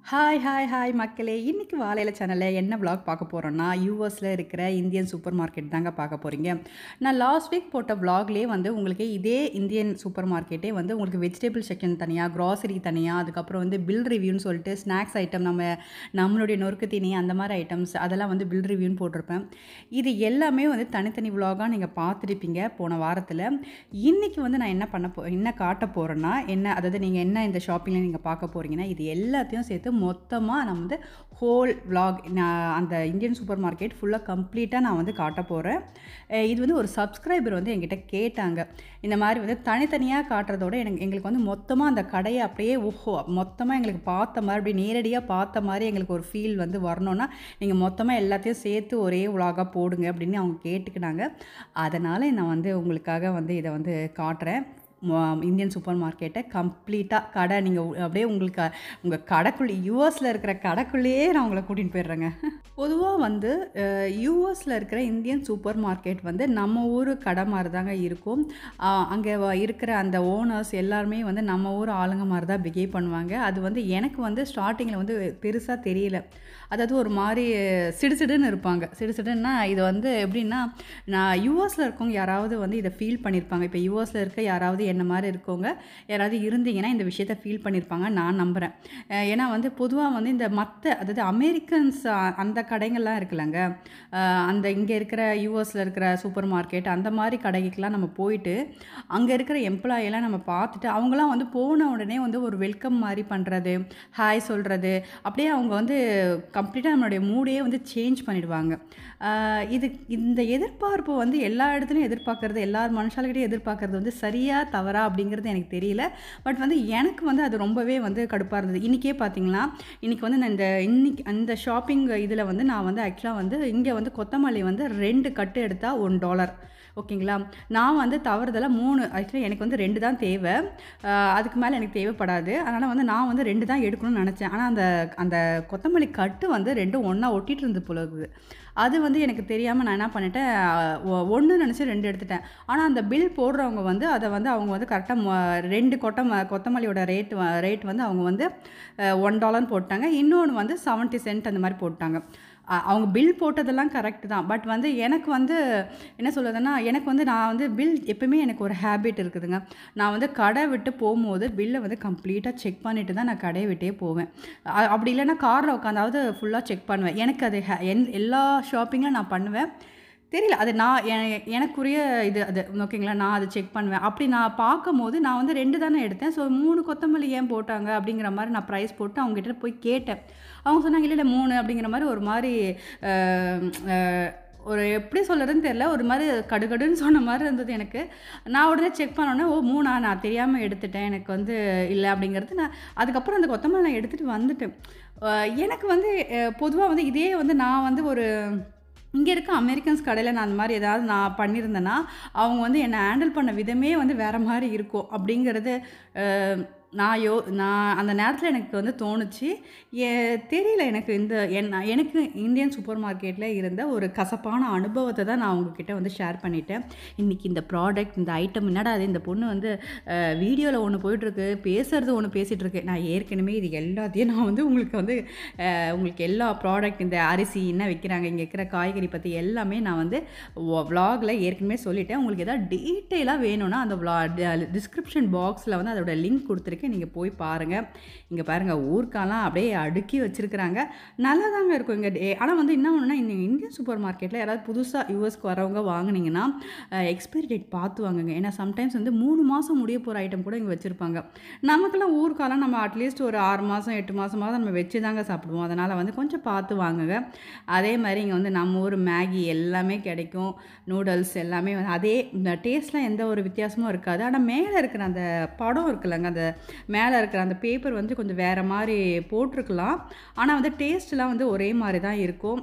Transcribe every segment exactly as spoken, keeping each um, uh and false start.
Hi hi hi மக்களே! இன்னைக்கு வாழையில சேனல்ல என்ன விளாக் பார்க்க போறோம்னா, யுஎஸ்ல இருக்கிற இந்தியன் சூப்பர் மார்க்கெட் தாங்க பார்க்க போறீங்க. நான் லாஸ்ட் வீக் போட்ட விளாக்லயே வந்து உங்களுக்கு இதே இந்தியன் சூப்பர் மார்க்கெட்டே வந்து உங்களுக்கு வெஜிடபிள் செக்ஷன் தனியா, கிராசரி தனியா, அதுக்கப்புறம் வந்து பில் ரிவ்யூன்னு சொல்லிட்டு ஸ்நாக்ஸ் ஐட்டம் நம்ம நம்மளுடைய நொறுக்கு தீனி அந்த மாரி ஐட்டம்ஸ் அதெல்லாம் வந்து பில் ரிவ்யூன்னு போட்டிருப்பேன். இது எல்லாமே வந்து தனித்தனி விளாகா நீங்க பார்த்துருப்பீங்க போன வாரத்தில. இன்னைக்கு வந்து நான் என்ன பண்ண போ என்ன காட்ட போறேன்னா, என்ன அதாவது நீங்க என்ன இந்த ஷாப்பிங்ல நீங்க பார்க்க போறீங்கன்னா, இது எல்லாத்தையும் சேர்த்து மொத்தமா நான் வந்து ஹோல் விளாக் நான் அந்த இந்தியன் சூப்பர் மார்க்கெட் ஃபுல்லா கம்ப்ளீட்டா நான் வந்து காட்டப் போறேன். அ இது வந்து ஒரு சப்ஸ்கிரைபர் வந்து என்கிட்ட கேட்டாங்க. இந்த மாரி வந்து தனித்தனியா காட்டுறதோட எனக்கு எங்களுக்கு வந்து மொத்தமா அந்த கடைய அப்படியே ஓஹோ! மொத்தமா எங்களுக்கு பார்த்த மாரி அப்படியே நேரடியா பார்த்த மாரி எங்களுக்கு ஒரு ஃபீல் வந்து வரணும்னா, நீங்க மொத்தமா எல்லாத்தையும் சேர்த்து ஒரே விளாகா போடுங்க அப்படின்னு அவங்க கேட்டுக்கினாங்க. அதனால நான் வந்து உங்களுக்காக வந்து இத வந்து காட்டுறேன். ம இந்தியன் சூப்பர் மார்க்கெட்ட கம்ப்ளீட்டா கடை நீங்க அப்படியே உங்களுக்கு உங்க கடைக்குள்ள யுஎஸ்ல இருக்கிற கடைக்குள்ளேயே நான் உங்கள கூட்டிட்டு போயிடுறேங்க. பொதுவா வந்து அ யுஎஸ்ல இருக்கிற இந்தியன் சூப்பர் மார்க்கெட் வந்து நம்ம ஊரு கடை மாரி தாங்க இருக்கும். அ அங்க வ இருக்கிற அந்த ஓனர்ஸ் எல்லாருமே வந்து நம்ம ஊர் ஆளுங்க மாரி தான் பிஹேவ் பண்ணுவாங்க. அது வந்து எனக்கு வந்து ஸ்டார்ட்டிங்கில வந்து பெருசா தெரியல. அதாவது ஒரு மாரி சிடுசிடுன்னு இருப்பாங்க. சிடுசிடுன்னா இது வந்து எப்படின்னா, நான் யுஎஸ்ல இருக்கவங்க யாராவது வந்து இத ஃபீல் பண்ணியிருப்பாங்க. இப்ப யுஎஸ்ல இருக்க யாராவது என்ன மாரி இருக்கவங்க, யாராவது இருந்தீங்கன்னா இந்த விஷயத்த ஃபீல் பண்ணியிருப்பாங்க நான் நம்புறேன். அ ஏன்னா வந்து பொதுவா வந்து இந்த மத்த அதாவது அமெரிக்கன்ஸ் அந்த கடைங்கள்லாம் இருக்குல்லங்க. அ அந்த இங்க இருக்கிற யுஎஸ்ல இருக்கிற சூப்பர் மார்க்கெட் அந்த மாரி கடைக்குலாம் நம்ம போயிட்டு, அங்க இருக்கிற எம்ப்ளாயி எல்லாம் நம்ம பார்த்துட்டு, அவங்கலாம் வந்து போன உடனே வந்து ஒரு வெல்கம் மாரி பண்றது, ஹாய் சொல்றது, அப்படியே அவங்க வந்து கம்ப்ளீட்டா நம்மளுடைய மூடே வந்து சேஞ்ச் பண்ணிடுவாங்க. அ இது இந்த எதிர்பார்ப்பு வந்து எல்லா இடத்துலயும் எதிர்பார்க்கறது, எல்லார் மனுஷாள்கிட்டயும் எதிர்பார்க்கறது வந்து சரியா, தவறா அப்படிங்கிறது எனக்கு தெரியல. பட் வந்து எனக்கு வந்து அது ரொம்பவே வந்து கடுப்பா இருந்தது. இன்னைக்கே பார்த்தீங்கன்னா, இன்னைக்கு வந்து நான் இந்த இன்னைக்கு அந்த ஷாப்பிங் இதில வந்து நான் வந்து ஆக்சுவலா வந்து இங்க வந்து கொத்தமல்லி வந்து ரெண்டு கட்டு எடுத்தா ஒரு டாலர் ஓகேங்களா? நான் வந்து தவறுதலா மூணு ஆக்சுவலா எனக்கு வந்து ரெண்டு தான் தேவ. அ அதுக்கு மேல எனக்கு தேவைப்படாது. அதனால வந்து நான் வந்து ரெண்டு தான் எடுக்கணும்னு நெனச்சேன். ஆனா அந்த அந்த கொத்தமல்லி கட்டு வந்து ரெண்டும் ஒண்ணா ஒட்டிட்டு இருந்தது போல இருக்குது. அது வந்து எனக்கு தெரியாம நான் என்ன பண்ணிட்டேன், ஒ ஒண்ணு நெனச்சு ரெண்டு எடுத்துட்டேன். ஆனா அந்த பில் போடுறவங்க வந்து அத வந்து அவங்க வந்து கரெக்ட்டா மொ ரெண்டு கொட்டம கொத்தமல்லியோட ரேட் வ ரேட் வந்து அவங்க வந்து அ ஒரு டாலர்ன்னு போட்டாங்க. இன்னொன்னு வந்து எழுபது சென்ட் அந்த மாரி போட்டாங்க. அ அவங்க பில் போட்டதெல்லாம் கரெக்ட் தான். பட் வந்து எனக்கு வந்து என்ன சொல்றதுன்னா, எனக்கு வந்து நான் வந்து பில் எப்பவுமே எனக்கு ஒரு ஹேபிட் இருக்குதுங்க. நான் வந்து கடை விட்டு போம்போது பில்ல வந்து கம்ப்ளீட்டா செக் பண்ணிட்டு தான் நான் கடைய விட்டே போவேன். அ அப்படி இல்லன்னா கார்ல உட்காந்தாவது ஃபுல்லா செக் பண்ணுவேன். எனக்கு அது ஹே என் எல்லா ஷாப்பிங்கும் நான் பண்ணுவேன். தெரியல. அது நான் எ எனக்குரிய இது அது ஓகேங்களா? நான் அத செக் பண்ணுவேன். அப்படி நான் பார்க்கும்போது நான் வந்து ரெண்டு தானே எடுத்தேன். ஸோ மூணு கொத்தமல்லி ஏன் போட்டாங்க? அப்படிங்கிற மாரி நான் பிரைஸ் போட்டு அவங்ககிட்ட போய் கேட்டேன். அவங்க சொன்னாங்க, "இல்ல, இல்ல மூணு" அப்படிங்கிற மாரி ஒரு மாரி அ அ ஒரு எப்படி சொல்றதுன்னு தெரியல. ஒரு மாரி கடுகடுன்னு சொன்ன மாரி இருந்தது எனக்கு. நான் உடனே செக் பண்ணோனே, "ஓ! மூணா நான் தெரியாம எடுத்துட்டேன். எனக்கு வந்து இல்ல" அப்படிங்கிறது நான் அதுக்கப்புறம் அந்த கொத்தமல்லி நான் எடுத்துட்டு வந்துட்டேன். அ எனக்கு வந்து அ பொதுவா வந்து இதே வந்து நான் வந்து ஒரு இங்க இருக்க அமெரிக்கன்ஸ் கடையில நான் அந்த மாரி ஏதாவது நான் பண்ணியிருந்தேன்னா, அவங்க வந்து என்ன ஹேண்டில் பண்ண விதமே வந்து வேற மாரி இருக்கும். அப்படிங்கிறது அ நான் யோ நான் அந்த நேரத்தில எனக்கு வந்து தோணுச்சு. எ தெரியல எனக்கு இந்த என் எனக்கு இந்தியன் சூப்பர் மார்க்கெட்ல இருந்த ஒரு கசப்பான அனுபவத்த தான் நான் உங்ககிட்ட வந்து ஷேர் பண்ணிட்டேன். இன்னைக்கு இந்த ப்ராடக்ட், இந்த ஐட்டம் என்னடா இது இந்த பொண்ணு வந்து அ வீடியோல ஒண்ணு போயிட்டுருக்கு, பேசுறது ஒண்ணு பேசிட்டுருக்கு. நான் ஏற்கனவே இது எல்லாத்தையும் நான் வந்து உங்களுக்கு வந்து உங்களுக்கு எல்லா ப்ராடக்ட் இந்த அரிசி என்ன விற்கிறாங்க, இங்கே இருக்கிற காய்கறி பத்தி எல்லாமே நான் வந்து வ விளாக்ல ஏற்கனவே சொல்லிட்டேன். உங்களுக்கு ஏதாவது டீட்டெயிலா வேணும்னா அந்த விளா ட டிஸ்கிரிப்ஷன் பாக்ஸ்ல வந்து அதோட லிங்க் குடுத்துருக்கேன். நீங்க போய் பாருங்க. இங்க பாருங்க ஊர்க்காலாம் அப்படியே அடுக்கி வச்சிருக்கிறாங்க. நல்லாதாங்க இருக்கும் இங்க டே ஆனா வந்து என்ன ஒண்ணுன்னா, இந்த இந்தியன் சூப்பர் மார்க்கெட்ல யாராவது புதுசா யுஎஸ்க்கு வரவங்க வாங்குனீங்கன்னா, அ எக்ஸ்பைரி டேட் பார்த்து வாங்குங்க. ஏன்னா சம்டைம்ஸ் வந்து மூணு மாசம் முடிய போற ஐட்டம் கூட இங்க வச்சிருப்பாங்க. நமக்கெல்லாம் ஊர்க்காலாம் நம்ம அட்லீஸ்ட் ஒரு ஆறு மாசம், எட்டு மாசமாவது நம்ம வச்சு தாங்க சாப்பிடுவோம். அதனால வந்து கொஞ்சம் பார்த்து வாங்குங்க. அதே மாரி இங்க வந்து நம்ம ஊர் மேகி எல்லாமே கிடைக்கும். நூடுல்ஸ் எல்லாமே வந்து அதே இந்த டேஸ்ட்லாம் எந்த ஒரு வித்தியாசமும் இருக்காது. ஆனா மேல இருக்கிற அந்த படம் இருக்குல்லங்க, அந்த மேல இருக்கிற அந்த பேப்பர் வந்து கொஞ்சம் வேற மாரி போட்டிருக்கலாம். ஆனா வந்து டேஸ்ட்லாம் வந்து ஒரே மாரி தான் இருக்கும்.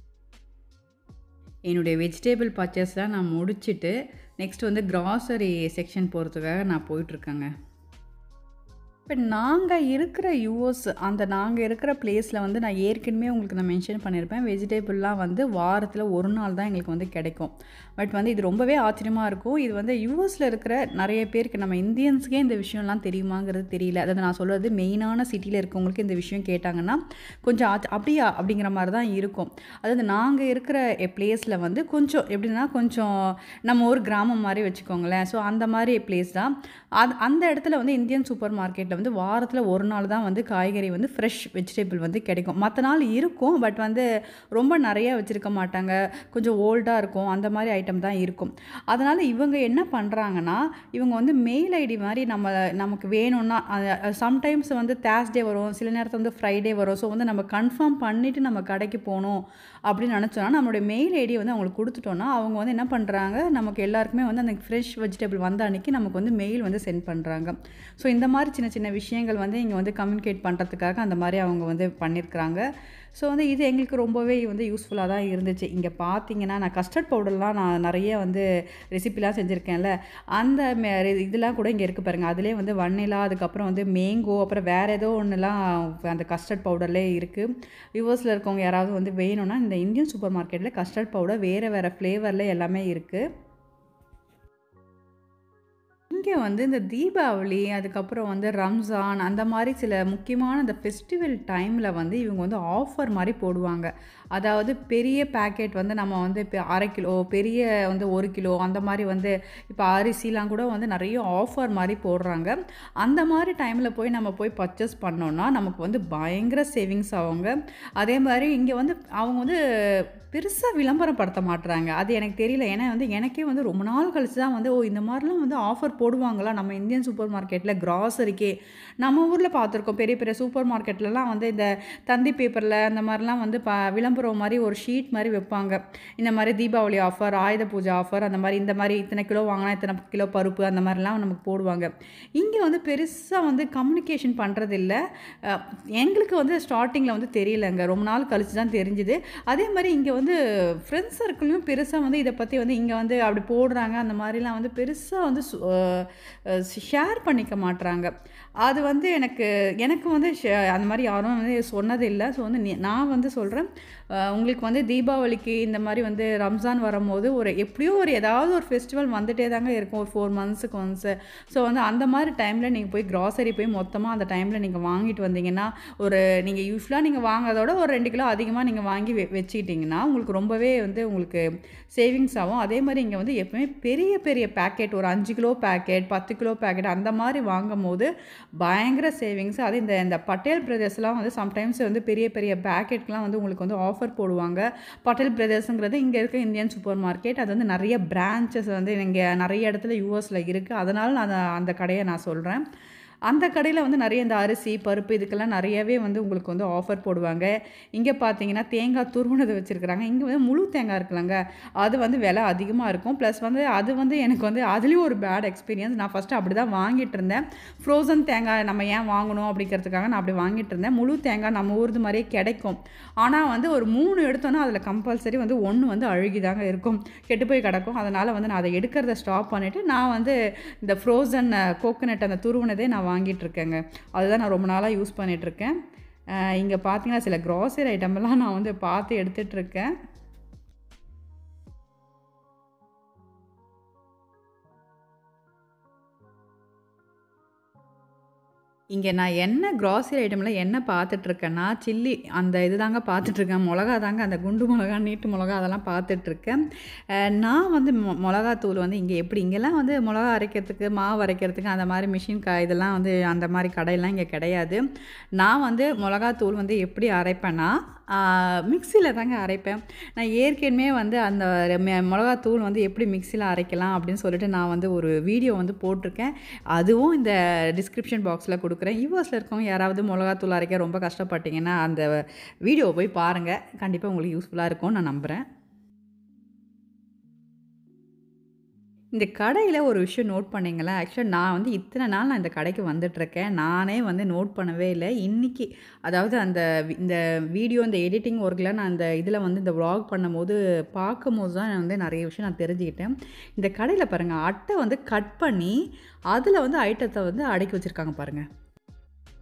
என்னுடைய வெஜிடபிள் பர்ச்சேஸ்லாம் நான் முடிச்சுட்டு, நெக்ஸ்ட் வந்து கிராசரி செக்ஷன் போறதுக்காக நான் போயிட்டுருக்கேங்க. இப்ப நாங்க இருக்கிற யுஎஸ் அந்த நாங்க இருக்கிற பிளேஸ்ல வந்து நான் ஏற்கனவே உங்களுக்கு நான் மென்ஷன் பண்ணியிருப்பேன். வெஜிடபிள்லாம் வந்து வாரத்துல ஒரு நாள் தான் எங்களுக்கு வந்து கிடைக்கும். பட் வந்து இது ரொம்பவே ஆச்சரியமா இருக்கும். இது வந்து யுஎஸ்ல இருக்கிற நெறைய பேருக்கு நம்ம இந்தியன்ஸ்க்கே இந்த விஷயம்லாம் தெரியுமாங்கிறது தெரியல. அதாவது நான் சொல்றது மெயினான சிட்டில இருக்கவங்களுக்கு இந்த விஷயம் கேட்டாங்கன்னா, கொஞ்சம் ஆச் அப்படியா? அப்படிங்கிற மாரி தான் இருக்கும். அதாவது நாங்க இருக்கிற எ பிளேஸ்ல வந்து கொஞ்சம் எப்படின்னா, கொஞ்சம் நம்ம ஒரு கிராமம் மாரி வச்சுக்கோங்களேன். ஸோ அந்த மாரி பிளேஸ் தான். அது அந்த இடத்துல வந்து இந்தியன் சூப்பர் மார்க்கெட்ல வந்து வாரத்துல ஒரு நாள் தான் வந்து காய்கறி வந்து ஃப்ரெஷ் வெஜிடபிள் வந்து கிடைக்கும். மத்த நாள் இருக்கும். பட் வந்து ரொம்ப நெறைய வச்சிருக்க மாட்டாங்க. கொஞ்சம் ஓல்டா இருக்கும். அந்த மாரி ஐட்டம் தான் இருக்கும். அதனால இவங்க என்ன பண்றாங்கன்னா, இவங்க வந்து மெயில் ஐடி மாரி நம்ம நமக்கு வேணும்னா அ சம்டைம்ஸ் வந்து தேர்ஸ்டே வரும். சில நேரத்துல வந்து ஃப்ரைடே வரும். ஸோ வந்து நம்ம கன்ஃபார்ம் பண்ணிட்டு நம்ம கடைக்கு போணும் அப்படின்னு நெனச்சோம்னா, நம்மளுடைய மெயில் ஐடிய வந்து அவங்களுக்கு குடுத்துட்டோம்னா, அவங்க வந்து என்ன பண்றாங்க, நமக்கு எல்லாருக்குமே வந்து அந்த ஃப்ரெஷ் வெஜிடபிள் வந்த அன்னைக்கு நமக்கு வந்து மெயில் வந்து சென்ட் பண்றாங்க. ஸோ இந்த மாரி சின்ன சின்ன விஷயங்கள் வந்து இங்க வந்து கம்யூனிகேட் பண்றதுக்காக அந்த மாரி அவங்க வந்து பண்ணியிருக்கிறாங்க. ஸோ வந்து இது எங்களுக்கு ரொம்பவே வந்து யூஸ்ஃபுல்லா தான் இருந்துச்சு. இங்க பார்த்தீங்கன்னா, நான் கஸ்டர்ட் பவுடர்லாம் நான் நெறைய வந்து ரெசிபிலாம் செஞ்சிருக்கேன்ல, அந்த மெ இதெல்லாம் கூட இங்க இருக்கு பாருங்க. அதிலேயே வந்து வனிலா, அதுக்கப்புறம் வந்து மேங்கோ, அப்புறம் வேற ஏதோ ஒண்ணுலாம் அந்த கஸ்டர்ட் பவுடர்லேயே இருக்கு. யுஎஸ்ல இருக்கவங்க யாராவது வந்து வேணும்னா, இந்த இந்தியன் சூப்பர் மார்க்கெட்ல கஸ்டர்ட் பவுடர் வேற வேற ஃப்ளேவர்ல எல்லாமே இருக்கு. இங்க வந்து இந்த தீபாவளி, அதுக்கப்புறம் வந்து ரம்ஜான் அந்த மாரி சில முக்கியமான இந்த ஃபெஸ்டிவல் டைம்ல வந்து இவங்க வந்து ஆஃபர் மாரி போடுவாங்க. அதாவது பெரிய பேக்கெட் வந்து நம்ம வந்து இப்ப அரை கிலோ, பெரிய வந்து ஒரு கிலோ அந்த மாரி வந்து இப்ப அரிசிலாம் கூட வந்து நெறைய ஆஃபர் மாரி போடுறாங்க. அந்த மாரி டைம்ல போய் நம்ம போய் பர்ச்சேஸ் பண்ணோம்னா, நமக்கு வந்து பயங்கர சேவிங்ஸ் ஆகுங்க. அதே மாரி இங்க வந்து அவங்க வந்து பெருசா விளம்பரம் படுத்த மாட்றாங்க. அது எனக்கு தெரியல. ஏன்னா வந்து எனக்கே வந்து ரொம்ப நாள் கழிச்சு தான் வந்து, ஓ! இந்த மாரிலாம் வந்து ஆஃபர் போடுவாங்களா? நம்ம இந்தியன் சூப்பர் மார்க்கெட்ல கிராசரிக்கே. நம்ம ஊர்ல பார்த்துருக்கோம். பெரிய பெரிய சூப்பர் மார்க்கெட்லலாம் வந்து இந்த தந்தி பேப்பர்ல அந்த மாரிலாம் வந்து ப விளம்பரம் மாரி ஒரு ஷீட் மாரி வைப்பாங்க. இந்த மாரி தீபாவளி ஆஃபர், ஆயுத பூஜை ஆஃபர் அந்த மாரி இந்த மாரி இத்தனை கிலோ வாங்குனா இத்தனை கிலோ பருப்பு அந்த மாரிலாம் நமக்கு போடுவாங்க. இங்க வந்து பெருசா வந்து கம்யூனிகேஷன் பண்றதில்ல. அ எங்களுக்கு வந்து ஸ்டார்ட்டிங்ல வந்து தெரியலங்க. ரொம்ப நாள் கழிச்சு தான் தெரிஞ்சுது. அதே மாரி இங்க வந்து ஃப்ரெண்ட்ஸ் சர்க்கிள்லயும் பெருசா வந்து இத பத்தி வந்து இங்க வந்து அப்படி போடுறாங்க, அந்த மாரிலாம் வந்து பெருசா வந்து சு அ அ ஷேர் பண்ணிக்க மாட்றாங்க. அது வந்து எனக்கு எனக்கு வந்து ஷே அந்த மாரி யாரும் வந்து சொன்னது இல்ல. ஸோ வந்து நி நான் வந்து சொல்றேன், அ உங்களுக்கு வந்து தீபாவளிக்கு இந்த மாரி வந்து ரம்ஜான் வரும்போது ஒரு எப்படியோ ஒரு ஏதாவது ஒரு ஃபெஸ்டிவல் வந்துட்டே தாங்க இருக்கும். ஒரு நான்கு மந்த்ஸ்க்கு ஒன்ஸு. ஸோ வந்து அந்த மாரி டைம்ல நீங்க போய் கிராசரி போய் மொத்தமா அந்த டைம்ல நீங்க வாங்கிட்டு வந்தீங்கன்னா, ஒரு நீங்க யூசுவலா நீங்க வாங்குறத விட ஒரு ரெண்டு கிலோ அதிகமா நீங்க வாங்கி வெ வச்சுக்கிட்டீங்கன்னா, உங்களுக்கு ரொம்பவே வந்து உங்களுக்கு சேவிங்ஸ் ஆகும். அதே மாரி இங்க வந்து எப்பவுமே பெரிய பெரிய பேக்கெட் ஒரு அஞ்சு கிலோ பேக்கெட், பத்து கிலோ பேக்கெட் அந்த மாரி வாங்கும்போது பயங்கர சேவிங்ஸ். அது இந்த இந்த பட்டேல் பிரதர்ஸ்லாம் வந்து சம்டைம்ஸ் வந்து பெரிய பெரிய பேக்கெட்லாம் வந்து உங்களுக்கு வந்து ஆஃபர் போடுவாங்க. பட்டேல் பிரதர்ஸ்ங்கிறது இங்க இருக்க இந்தியன் சூப்பர் மார்க்கெட். அது வந்து நெறைய பிரான்ச்சஸ் வந்து இங்க நெறைய இடத்துல யுஎஸ்ல இருக்கு. அதனால நான் அந்த கடைய நான் சொல்றேன். அந்த கடையில வந்து நெறைய இந்த அரிசி, பருப்பு இதுக்கெல்லாம் நெறையவே வந்து உங்களுக்கு வந்து ஆஃபர் போடுவாங்க. இங்க பார்த்தீங்கன்னா, தேங்காய் துருவுனது வச்சிருக்கிறாங்க. இங்க வந்து முழு தேங்காய் இருக்குல்லங்க, அது வந்து விலை அதிகமா இருக்கும். ப்ளஸ் வந்து அது வந்து எனக்கு வந்து அதுலயும் ஒரு பேட் எக்ஸ்பீரியன்ஸ். நான் ஃபர்ஸ்ட்டு அப்படிதான் வாங்கிட்டுருந்தேன். ஃப்ரோசன் தேங்காய் நம்ம ஏன் வாங்கணும் அப்படிங்கிறதுக்காக நான் அப்படி வாங்கிட்டுருந்தேன். முழு தேங்காய் நம்ம ஊர்து மாரியே கிடைக்கும். ஆனா வந்து ஒரு மூணு எடுத்தோம்னா, அதில கம்பல்சரி வந்து ஒன்று வந்து அழுகி தாங்க இருக்கும். கெட்டு போய் கிடக்கும். அதனால வந்து நான் அத எடுக்கிறத ஸ்டாப் பண்ணிட்டு, நான் வந்து இந்த ஃப்ரோசன் கோகனட் அந்த துருவுனதே நான் வாங்கிட்டுருக்கேங்க. அதுதான் நான் ரொம்ப நாளா யூஸ் பண்ணிட்டுருக்கேன். அ இங்க பார்த்தீங்கன்னா, சில கிராசரி ஐட்டம்லாம் நான் வந்து பார்த்து எடுத்துட்டுருக்கேன். இங்க நான் என்ன கிராசரி ஐட்டம்ல என்ன பார்த்துட்டுருக்கேன்னா, சில்லி அந்த இது தாங்க பார்த்துட்டுருக்கேன். மொளகா தாங்க அந்த குண்டு மொளகா, நீட்டு மொளகா அதெல்லாம் பார்த்துட்டுருக்கேன். அ நான் வந்து மொ மொளகாத்தூள் வந்து இங்க எப்படி இங்கலாம் வந்து மொளகா அரைக்கிறதுக்கு, மாவு அரைக்கிறதுக்கு அந்த மாரி மிஷின் க இதெல்லாம் வந்து அந்த மாரி கடையெல்லாம் இங்க கிடையாது. நான் வந்து மொளகாத்தூள் வந்து எப்படி அரைப்பேன்னா, ஆ மிக்ஸில தாங்க அரைப்பேன். நான் ஏற்கனவே வந்து அந்த மெ மொளகாத்தூள் வந்து எப்படி மிக்ஸில அரைக்கலாம் அப்படின்னு சொல்லிட்டு நான் வந்து ஒரு வீடியோ வந்து போட்டிருக்கேன். அதுவும் இந்த டிஸ்கிரிப்ஷன் பாக்ஸ்ல குடுக்குறேன். யுஎஸ்ல இருக்கவங்க யாராவது மொளகாத்தூள் அரைக்க ரொம்ப கஷ்டப்பட்டீங்கன்னா, அந்த வீடியோவ போய் பாருங்க. கண்டிப்பா உங்களுக்கு யூஸ்ஃபுல்லா இருக்கும்னு நான் நம்புறேன். இந்த கடையில ஒரு விஷயம் நோட் பண்ணீங்களா? ஆக்சுவலா நான் வந்து இத்தன நாள் நான் இந்த கடைக்கு வந்துட்டுருக்கேன். நானே வந்து நோட் பண்ணவே இல்ல. இன்னைக்கு அதாவது அந்த வி இந்த வீடியோ இந்த எடிட்டிங் ஒர்க்ல நான் அந்த இதில வந்து இந்த வ்ளாக் பண்ணும்போது பார்க்கும்போது தான் வந்து நெறைய விஷயம் நான் தெரிஞ்சுக்கிட்டேன். இந்த கடையில பாருங்க, அட்டை வந்து கட் பண்ணி, அதில வந்து ஐட்டத்த வந்து அடுக்கி வச்சிருக்காங்க பாருங்க.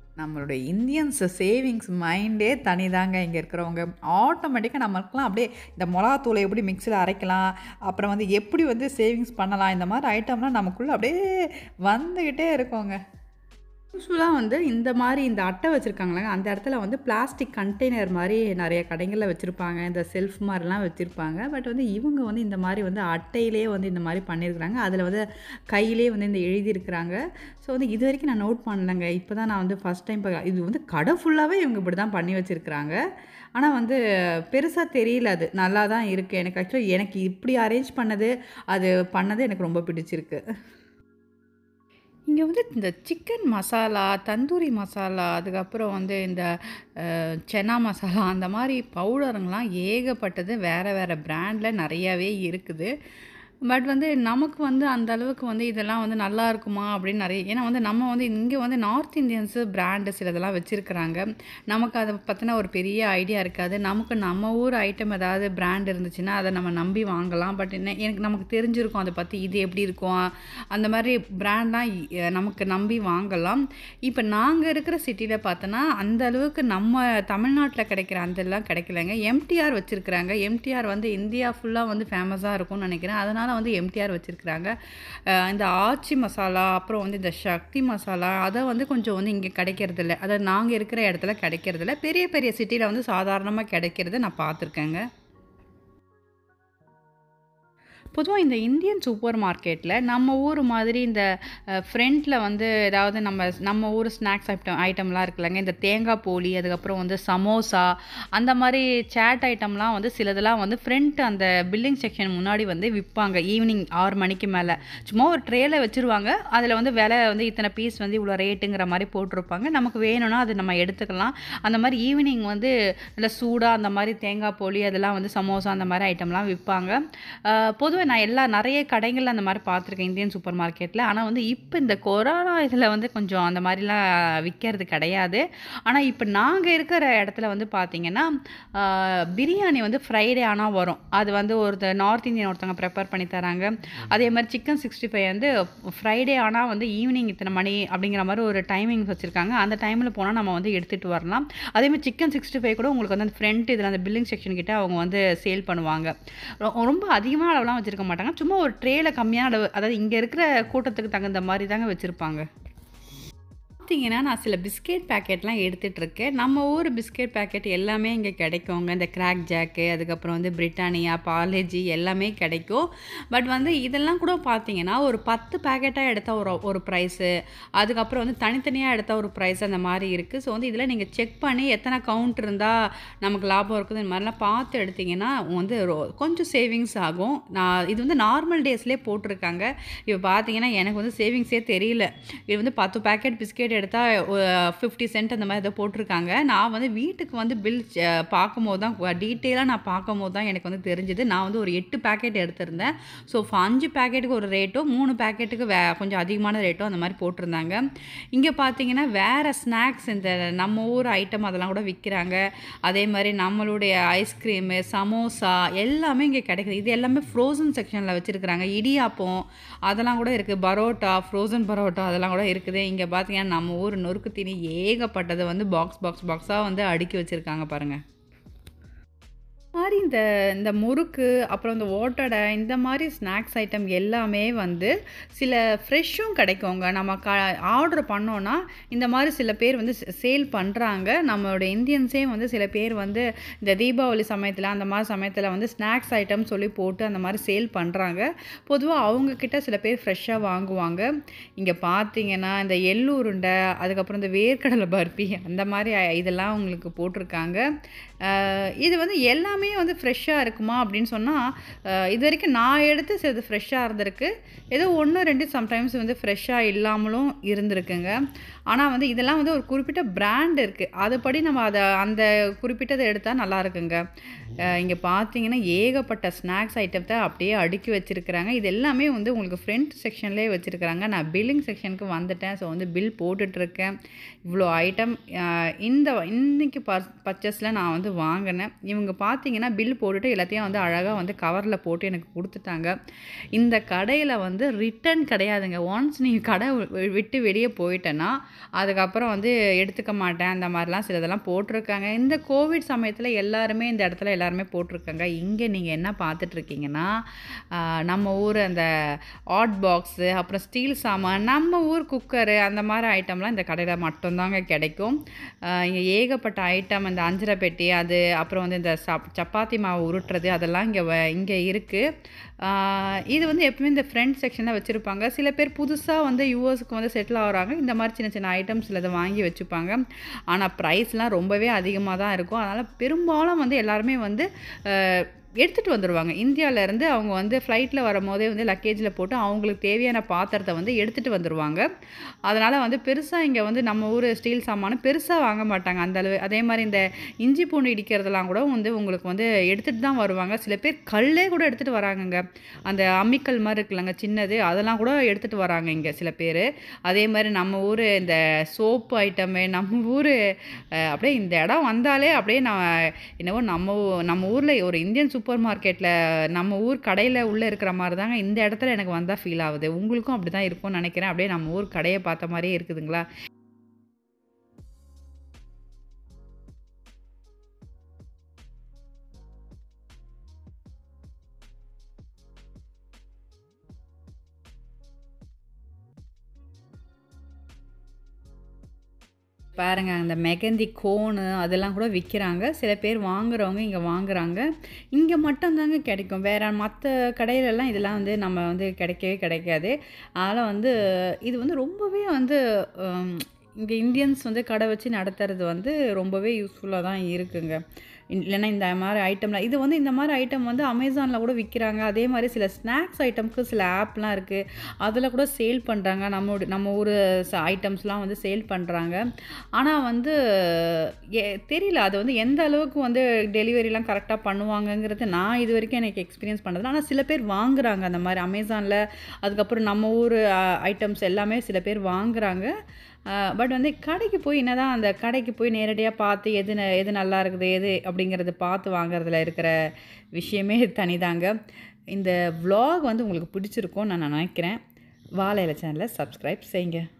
நம்மளுடைய இந்தியன்ஸ் சேவிங்ஸ் மைண்டே தனிதாங்க இங்க இருக்கிறவங்க. ஆட்டோமேட்டிக்கா நமக்கெல்லாம் அப்படியே இந்த மொளகாத்தூள எப்படி மிக்ஸில அரைக்கலாம், அப்புறம் வந்து எப்படி வந்து சேவிங்ஸ் பண்ணலாம், இந்த மாரி ஐட்டம்லாம் நமக்குள்ள அப்படியே வந்துகிட்டே இருக்குங்க. யூசுவலா வந்து இந்த மாரி இந்த அட்டை வச்சிருக்காங்கல்லங்க, அந்த இடத்துல வந்து பிளாஸ்டிக் கண்டெய்னர் மாரி நெறைய கடைகள்ல வச்சிருப்பாங்க. இந்த செல்ஃப் மாரிலாம் வச்சிருப்பாங்க. பட் வந்து இவங்க வந்து இந்த மாரி வந்து அட்டையிலேயே வந்து இந்த மாரி பண்ணியிருக்கிறாங்க. அதில வந்து கையிலேயே வந்து இந்த எழுதியிருக்கிறாங்க. ஸோ வந்து இதுவரைக்கும் நான் நோட் பண்ணலங்க. இப்ப தான் நான் வந்து ஃபர்ஸ்ட் டைம் ப இது வந்து கடை ஃபுல்லாவே இவங்க இப்படி தான் பண்ணி வச்சிருக்கிறாங்க. ஆனா வந்து பெருசா தெரியல அது. நல்லா தான் இருக்கு. எனக்கு ஆக்சுவலா எனக்கு இப்படி அரேஞ்ச் பண்ணது, அது பண்ணது எனக்கு ரொம்ப பிடிச்சிருக்கு. இங்க வந்து இந்த சிக்கன் மசாலா, தந்தூரி மசாலா, அதுக்கப்புறம் வந்து இந்த சன்னா மசாலா அந்த மாரி பவுடருங்கலாம் ஏகப்பட்டது வேற வேற பிராண்ட்ல நெறையாவே இருக்குது. பட் வந்து நமக்கு வந்து அந்த அளவுக்கு வந்து இதெல்லாம் வந்து நல்லா இருக்குமா அப்படின்னு நெறைய ஏன்னா வந்து நம்ம வந்து இங்க வந்து நார்த் இந்தியன்ஸு பிராண்டு சிலதெல்லாம் வச்சிருக்கிறாங்க. நமக்கு அத பத்தின ஒரு பெரிய ஐடியா இருக்காது. நமக்கு நம்ம ஊர் ஐட்டம் ஏதாவது பிராண்ட் இருந்துச்சுன்னா, அத நம்ம நம்பி வாங்கலாம். பட் என்ன எனக்கு நமக்கு தெரிஞ்சிருக்கும் அத பத்தி இது எப்படி இருக்கும்? அந்த மாரி பிராண்ட்லாம் எ நமக்கு நம்பி வாங்கலாம். இப்ப நாங்க இருக்கிற சிட்டில பார்த்தோன்னா, அந்த அளவுக்கு நம்ம தமிழ்நாட்ல கிடைக்கிற அதெல்லாம் கிடைக்கலங்க. எம்டிஆர் வச்சிருக்கிறாங்க. எம்டிஆர் வந்து இந்தியா ஃபுல்லா வந்து ஃபேமஸா இருக்கும்னு நெனைக்கிறேன். அதனால வந்து எம்டிஆர் வச்சிருக்கிறாங்க. அ இந்த ஆச்சி மசாலா, அப்புறம் வந்து இந்த சக்தி மசாலா, அத வந்து கொஞ்சம் வந்து இங்க கிடைக்கிறதில்ல. அதாவது நாங்க இருக்கிற இடத்துல கிடைக்கிறதில்ல. பெரிய பெரிய சிட்டில வந்து சாதாரணமா கிடைக்கிறத நான் பார்த்துருக்கேங்க. பொதுவா இந்த இந்தியன் சூப்பர் மார்க்கெட்ல நம்ம ஊர் மாதிரி இந்த அ ஃப்ரண்ட்ல வந்து ஏதாவது நம்ம நம்ம ஊர் ஸ்நாக்ஸ் ஐட்டம் ஐட்டம்லாம் இருக்குல்லங்க. இந்த தேங்காய் போலி, அதுக்கப்புறம் வந்து சமோசா, அந்த மாரி சாட் ஐட்டம்லாம் வந்து சிலதெல்லாம் வந்து ஃப்ரண்ட் அந்த பில்லிங் செக்ஷன் முன்னாடி வந்து விப்பாங்க. ஈவினிங் ஆறு மணிக்கு மேல. சும்மா ஒரு ட்ரேல வச்சுருவாங்க. அதில வந்து விலை வந்து இத்தன பீஸ் வந்து இவ்வளோ ரேட்டுங்கிற மாரி போட்டிருப்பாங்க. நமக்கு வேணும்னா அது நம்ம எடுத்துக்கலாம். அந்த மாரி ஈவினிங் வந்து நல்லா சூடா அந்த மாரி தேங்காய் போலி, அதெல்லாம் வந்து சமோசா அந்த மாரி ஐட்டம்லாம் விப்பாங்க. அ பொதுவா நான் எல்லா நெறைய கடைகள்ல அந்த மாரி பார்த்துருக்கேன் இந்தியன் சூப்பர் மார்க்கெட்ல. ஆனா வந்து இப்ப இந்த கொரோனா இதில வந்து கொஞ்சம் அந்த மாரிலாம் விக்கிறது கிடையாது. ஆனா இப்ப நாங்க இருக்கிற இடத்துல வந்து பார்த்தீங்கன்னா, ஆ பிரியாணி வந்து ஃப்ரைடே ஆனா வரும். அது வந்து ஒருத்த நார்த் இந்தியன் ஒருத்தவங்க ப்ரிப்பேர் பண்ணி தராங்க. அதே மாரி சிக்கன் அறுபத்தி ஐந்து வந்து ஃப்ரைடே ஆனா வந்து ஈவினிங் இத்தன மணி அப்படிங்கிற மாரி ஒரு டைமிங்ஸ் வச்சிருக்காங்க. அந்த டைம்ல போனா நம்ம வந்து எடுத்துட்டு வரலாம். அதே மாரி சிக்கன் அறுபத்தி ஐந்து கூட உங்களுக்கு வந்து அந்த ஃப்ரண்ட் இதில அந்த பில்லிங் செக்ஷன் கிட்ட அவங்க வந்து சேல் பண்ணுவாங்க. ரொ ரொம்ப அதிகமான அளவுலாம் வச்சிருக்க மாட்டாங்க. சும்மா ஒரு ட்ரேல கம்மியான அளவு அதாவது இங்க இருக்கிற கூட்டத்துக்கு தகுந்த மாரி தாங்க வச்சிருப்பாங்க. பார்த்தீங்கன்னா, நான் சில பிஸ்கெட் பாக்கெட்லாம் எடுத்துட்டு இருக்கேன். நம்ம ஊர் பிஸ்கெட் பாக்கெட் எல்லாமே இங்க கிடைக்குங்க. இந்த கிராக் ஜாக்கு, அதுக்கப்புறம் வந்து பிரிட்டானியா, பார்லேஜி எல்லாமே கிடைக்கும். பட் வந்து இதெல்லாம் கூட பார்த்தீங்கன்னா, ஒரு பத்து பாக்கெட்டா எடுத்தா ஒரு ஒரு ப்ரைஸு. அதுக்கப்புறம் வந்து தனித்தனியா எடுத்தா ஒரு ப்ரைஸ் அந்த மாரி இருக்கு. ஸோ வந்து இதில நீங்க செக் பண்ணி எத்தனை கவுண்ட் இருந்தா நமக்கு லாபம் இருக்குது, இந்த மாரிலாம் பார்த்து எடுத்தீங்கன்னா, வந்து ரொ கொஞ்சம் சேவிங்ஸ் ஆகும். நான் இது வந்து நார்மல் டேஸ்லயே போட்டிருக்காங்க. இப்ப பார்த்தீங்கன்னா, எனக்கு வந்து சேவிங்ஸே தெரியல. இது வந்து பத்து பாக்கெட் பிஸ்கெட் எடுத்தா ஒ ஐம்பது சென்ட் அந்த மாரி ஏதோ போட்டிருக்காங்க. நான் வந்து வீட்டுக்கு வந்து பில் ச பார்க்கும்போது தான் டீட்டெயிலா நான் பார்க்கும்போது தான் எனக்கு வந்து தெரிஞ்சது. நான் வந்து ஒரு எட்டு பாக்கெட் எடுத்திருந்தேன். ஸோ அஞ்சு பாக்கெட்டுக்கு ஒரு ரேட்டும், மூணு பாக்கெட்டுக்கு வே கொஞ்சம் அதிகமான ரேட்டும் அந்த மாரி போட்டிருந்தாங்க. இங்க பார்த்தீங்கன்னா, வேற ஸ்நாக்ஸ் இந்த நம்ம ஊர் ஐட்டம் அதெல்லாம் கூட விக்கிறாங்க. அதே மாரி நம்மளுடைய ஐஸ்கிரீமு, சமோசா எல்லாமே இங்க கிடைக்குது. இது எல்லாமே ஃப்ரோசன் செக்ஷன்ல வச்சிருக்கிறாங்க. இடியாப்பம் அதெல்லாம் கூட இருக்கு. பரோட்டா, ஃப்ரோசன் பரோட்டா அதெல்லாம் கூட இருக்குது. இங்க பார்த்தீங்கன்னா, நம்ம ஊர் நொறுக்கு தீனி ஏகப்பட்டத வந்து பாக்ஸ் பாக்ஸ் பாக்ஸா வந்து அடுக்கி வச்சிருக்காங்க பாருங்க. மாரி இந்த இந்த முறுக்கு, அப்புறம் இந்த ஓட்டடை இந்த மாரி ஸ்நாக்ஸ் ஐட்டம் எல்லாமே வந்து சில ஃப்ரெஷ்ஷும் கிடைக்குங்க. நம்ம க ஆர்டர் பண்ணோம்னா, இந்த மாரி சில பேர் வந்து சே சேல் பண்றாங்க. நம்மளோட இந்தியன்ஸே வந்து சில பேர் வந்து இந்த தீபாவளி சமயத்தில, அந்த மாரி சமயத்தில வந்து ஸ்நாக்ஸ் ஐட்டம் சொல்லி போட்டு அந்த மாரி சேல் பண்றாங்க. பொதுவா அவங்க கிட்ட சில பேர் ஃப்ரெஷ்ஷா வாங்குவாங்க. இங்க பார்த்தீங்கன்னா, இந்த எள்ளு உருண்டை, அதுக்கப்புறம் இந்த வேர்க்கடலை பர்ஃபி அந்த மாரி இதெல்லாம் உங்களுக்கு போட்டிருக்காங்க. அ இது வந்து எல்லாமே வந்து ஃப்ரெஷ்ஷா இருக்குமா அப்படின்னு சொன்னா, அ இதுவரைக்கும் நான் எடுத்து சிலது ஃப்ரெஷ்ஷா இருந்திருக்கு. ஏதோ ஒன்று, ரெண்டு சம்டைம்ஸ் வந்து ஃப்ரெஷ்ஷா இல்லாமலும் இருந்திருக்குங்க. ஆனா வந்து இதெல்லாம் வந்து ஒரு குறிப்பிட்ட பிராண்ட் இருக்கு. அதுபடி நம்ம அத அந்த குறிப்பிட்டத எடுத்தா நல்லாருக்குங்க. அ இங்க பார்த்தீங்கன்னா, ஏகப்பட்ட ஸ்நாக்ஸ் ஐட்டத்த அப்படியே அடுக்கி வச்சிருக்கிறாங்க. இது எல்லாமே வந்து உங்களுக்கு ஃப்ரண்ட் செக்ஷன்லேயே வச்சிருக்கிறாங்க. நான் பில்லிங் செக்ஷனுக்கு வந்துட்டேன். ஸோ வந்து பில் போட்டுட்ருக்கேன். இவ்வளோ ஐட்டம் அ இந்த இன்னைக்கு பர் பர்ச்சேஸில நான் வந்து வந்து வாங்கினேன். இவங்க பார்த்தீங்கன்னா பில் போட்டுட்டு எல்லாத்தையும் வந்து அழகாக வந்து கவரில் போட்டு எனக்கு கொடுத்துட்டாங்க. இந்த கடையில் வந்து ரிட்டர்ன் கிடையாதுங்க. ஒன்ஸ் நீங்கள் கடை விட்டு வெளியே போயிட்டேன்னா அதுக்கப்புறம் வந்து எடுத்துக்க மாட்டேன் அந்த மாதிரிலாம் சிலதெல்லாம் போட்டிருக்காங்க. இந்த கோவிட் சமயத்தில் எல்லாருமே இந்த இடத்துல எல்லாருமே போட்டிருக்காங்க. இங்கே நீங்கள் என்ன பார்த்துட்ருக்கீங்கன்னா நம்ம ஊர் அந்த ஹாட் பாக்ஸு, அப்புறம் ஸ்டீல் சாமான், நம்ம ஊர் குக்கரு அந்த மாதிரி ஐட்டம்லாம் இந்த கடையில் மட்டும்தாங்க கிடைக்கும். இங்கே ஏகப்பட்ட ஐட்டம், இந்த அஞ்சரை பெட்டி, அது அப்புறம் வந்து இந்த சப் சப்பாத்தி மாவு உருட்டுறது அதெல்லாம் இங்கே வ இங்கே இருக்குது. இது வந்து எப்பவுமே இந்த ஃப்ரண்ட் செக்ஷனில் வச்சுருப்பாங்க. சில பேர் புதுசாக வந்து யூஎஸ்க்கு வந்து செட்டில் ஆகுறாங்க. இந்த மாதிரி சின்ன சின்ன ஐட்டம்ஸ் சிலதை வாங்கி வச்சுப்பாங்க. ஆனால் ப்ரைஸ்லாம் ரொம்பவே அதிகமாக தான் இருக்கும். அதனால் பெரும்பாலும் வந்து எல்லாருமே வந்து எடுத்துகிட்டு வந்துடுவாங்க. இந்தியாவிலேருந்து அவங்க வந்து ஃப்ளைட்டில் வரும்போதே வந்து லக்கேஜில் போட்டு அவங்களுக்கு தேவையான பாத்திரத்தை வந்து எடுத்துகிட்டு வந்துடுவாங்க. அதனால் வந்து பெருசாக இங்கே வந்து நம்ம ஊர் ஸ்டீல் சாமானு பெருசாக வாங்க மாட்டாங்க அந்தளவு. அதே மாதிரி இந்த இஞ்சி பூண்டு இடிக்கிறதெல்லாம் கூட வந்து உங்களுக்கு வந்து எடுத்துகிட்டு தான் வருவாங்க. சில பேர் கல்லே கூட எடுத்துகிட்டு வராங்கங்க. அந்த அம்மிக்கல் மாதிரி இருக்குல்லங்க சின்னது, அதெல்லாம் கூட எடுத்துகிட்டு வராங்க இங்கே சில பேர். அதே மாதிரி நம்ம ஊர் இந்த சோப்பு ஐட்டமு, நம்ம ஊர் அப்படியே இந்த இடம் வந்தாலே அப்படியே நான் என்னவோ நம்ம நம்ம ஊரில் ஒரு இந்தியன் சூப்பர் மார்க்கெட்டில் நம்ம ஊர் கடையில் உள்ளே இருக்கிற மாதிரி தாங்க இந்த இடத்துல எனக்கு வந்தால் ஃபீல் ஆகுது. உங்களுக்கும் அப்படி தான் இருக்கும்னு நினைக்கிறேன். அப்படியே நம்ம ஊர் கடையை பார்த்த மாதிரியே இருக்குதுங்களா? பாருங்க அந்த மெகந்தி கோனு அதெல்லாம் கூட விற்கிறாங்க. சில பேர் வாங்குறவங்க இங்கே வாங்குறாங்க. இங்கே மட்டும் தாங்க கிடைக்கும். வேற மற்ற கடையிலலாம் இதெல்லாம் வந்து நம்ம வந்து கிடைக்கவே கிடைக்காது. அதனால் வந்து இது வந்து ரொம்பவே வந்து இங்கே இந்தியன்ஸ் வந்து கடை வச்சு நடத்துறது வந்து ரொம்பவே யூஸ்ஃபுல்லாக தான் இருக்குங்க. இல்லைன்னா இந்த மாதிரி ஐட்டம்லாம் இது வந்து இந்த மாதிரி ஐட்டம் வந்து அமேசானில் கூட விற்கிறாங்க. அதே மாதிரி சில ஸ்நாக்ஸ் ஐட்டம்க்கு சில ஆப்லாம் இருக்குது. அதில் கூட சேல் பண்ணுறாங்க. நம்ம நம்ம ஊர் ஐட்டம்ஸ்லாம் வந்து சேல் பண்ணுறாங்க. ஆனால் வந்து எ தெரியல அது வந்து எந்த அளவுக்கு வந்து டெலிவரிலாம் கரெக்டாக பண்ணுவாங்கங்கிறது நான் இது வரைக்கும் எனக்கு எக்ஸ்பீரியன்ஸ் பண்ணதில்ல. ஆனால் சில பேர் வாங்குறாங்க அந்த மாதிரி அமேசானில். அதுக்கப்புறம் நம்ம ஊர் ஐட்டம்ஸ் எல்லாமே சில பேர் வாங்குறாங்க. பட் வந்து கடைக்கு போய் என்ன தான் அந்த கடைக்கு போய் நேரடியாக பார்த்து எது எது நல்லா இருக்குது எது அப்படிங்கிறத பார்த்து வாங்குறதுல இருக்கிற விஷயமே தனிதாங்க. இந்த விலாக் வந்து உங்களுக்கு பிடிச்சிருக்கும்னு நான் நினைக்கிறேன். வாழை இலை சேனலை சப்ஸ்கிரைப் செய்யுங்க.